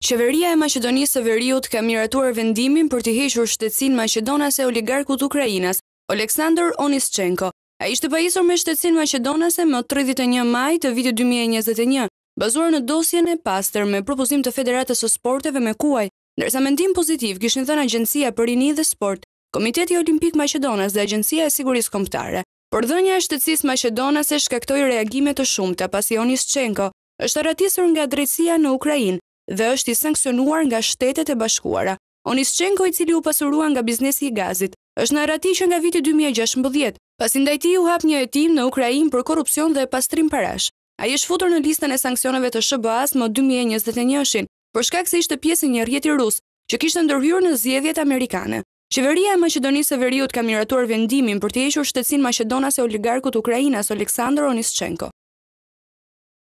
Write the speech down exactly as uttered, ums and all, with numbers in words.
Qeveria e Maqedonisë së Veriut ka miratuar vendimin për të hequr shtetësinë maqedonase oligarkut ukrainas, Oleksandr Onischenko. Ai ishte pajisur me shtetësinë maqedonase më tridhjetë e një maj të vitit dy mijë e njëzet e një, bazuar në dosjen e pastër me propozim të Federatës së Sporteve me kuaj, ndërsa mendim pozitiv kishin thënë Agjencia për Rini dhe Sport, Komiteti Olimpik Maqedonas dhe Agjencia e Sigurisë Kombëtare. Por dhënia e shtetësisë maqedonase shkaktoi reagime të shumta pasi Onischenko është arratisur nga drejtësia në Ukrainë dhe është i sankcionuar nga Shtetet e Bashkuara. Onischenko, i cili u pasurua nga biznesi i gazit, është në arrati që nga viti dy mijë e gjashtëmbëdhjetë, pasi ndajti u hap një hetim në Ukrainë për korrupsion dhe pastrim parash. Ai është futur në listën e sanksioneve të S B A-s më dy mijë e njëzet e një-shin, për shkak se ishte pjesë e një rrjeti rus që kishte ndërhyrë në zgjedhjet amerikane. Qeveria e Maqedonisë së Veriut ka miratuar vendimin për të hequr shtetësinë maqedonase oligarkut ukrainas Oleksandr Onischenko.